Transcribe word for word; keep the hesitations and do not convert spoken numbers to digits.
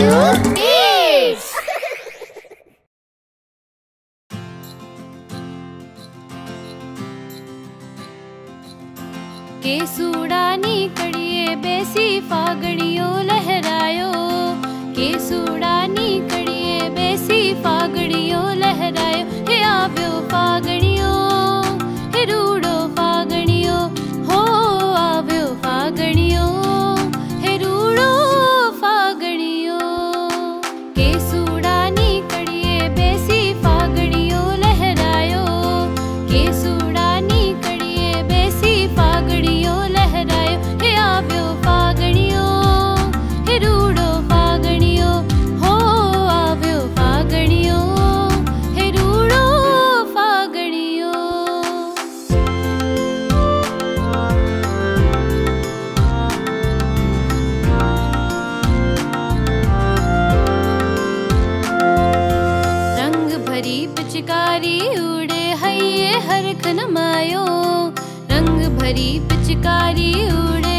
केसूड़ानी कड़िए बेसी फागड़ियो लहरायो, केसूड़ानी कड़िए बेसी फागड़ियो लहरायो। हे आव्यो फागणियो, हे रूड़ो फागणियो, हो आव्यो फागणियो, हे रूड़ो फागणियो। केसूड़ानी कड़िए बेसी फागड़ियो लहरायो, केसूड़ानी कड़िए बेसी फागड़ियो लहरायो। हे आव्यो फागणियो, हे रूड़ो फागणियो, हो आव्यो फागणियो, हे रूड़ो फागणियो। रंग भरी पिचकारी उड़े हैये हरखन मायो, रंग भरी पिचकारी उड़े